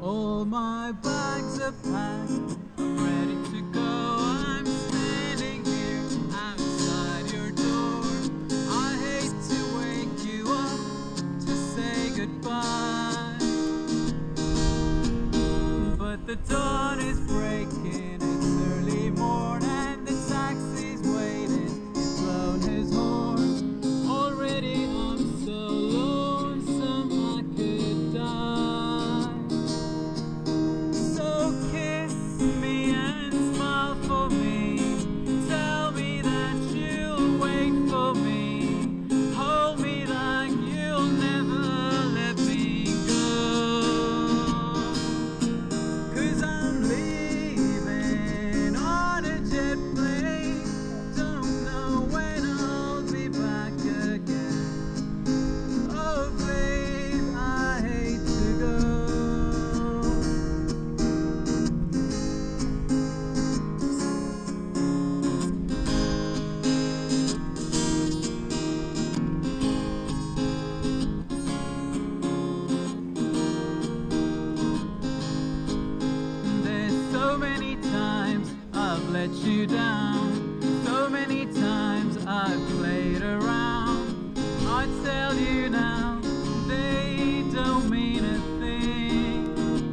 All my bags are packed, I'm ready to go. I'm standing here outside your door. I hate to wake you up to say goodbye, but the dawn is breaking, it's early morn and the taxi's waiting, he's blown his horn. Already I'm so lonesome I could die. So kiss me and smile for me, tell me that you'll wait for me, hold me like you'll never let me go. 'Cause I'm leaving on a jet plane, don't know when I'll be back again. Oh babe, I hate to go. There's so many times I've let you down, so many times I've played around. I tell you now, they don't mean a thing.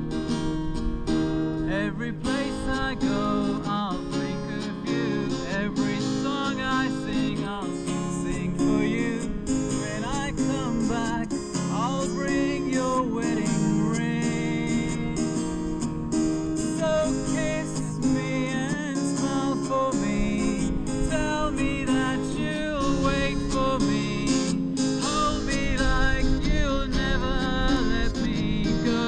Every place I go, I'll think of you. Every song I sing, I'll sing for you. When I come back, I'll bring your wedding ring. So kiss me and smile for me, tell me that you'll wait for me, hold me like you'll never let me go.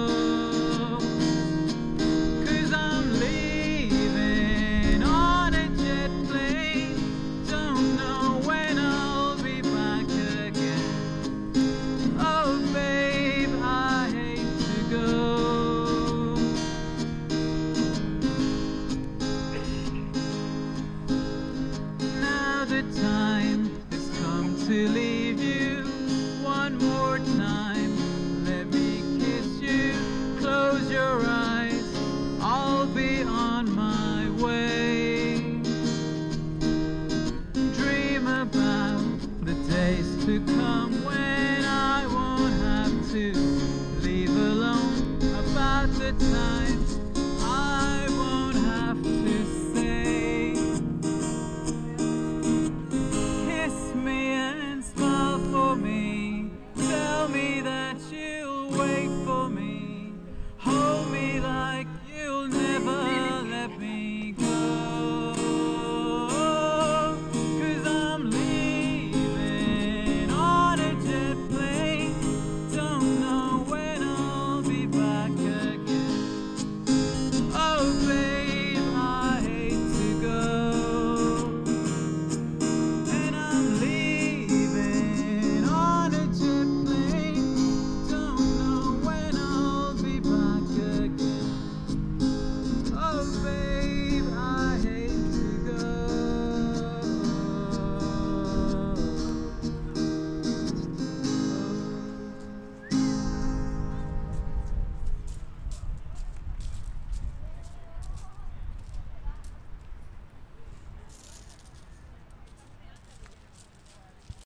'Cause I'm leaving on a jet plane, don't know when I'll be back again. Oh babe, I hate to go. Now the time has come to leave you. One more time, let me kiss you. Close your eyes, I'll be on my way. Dream about the days to come when I won't have to leave alone. About the time